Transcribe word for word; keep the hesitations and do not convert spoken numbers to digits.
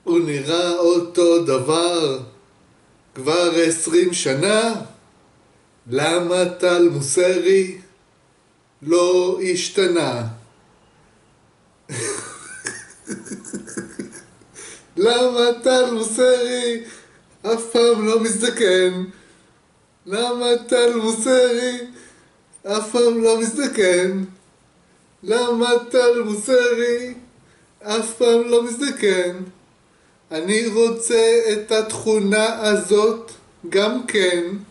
הוא נראה אותו דבר כבר עשרים שנה. למה טל מוסרי לא השתנה? למה טל מוסרי אף פעם לא מזדקן? למה טל מוסרי אף פעם לא מזדקן? למה טל מוסרי אף פעם לא מזדקן? אני רוצה את התכונה הזאת גם כן.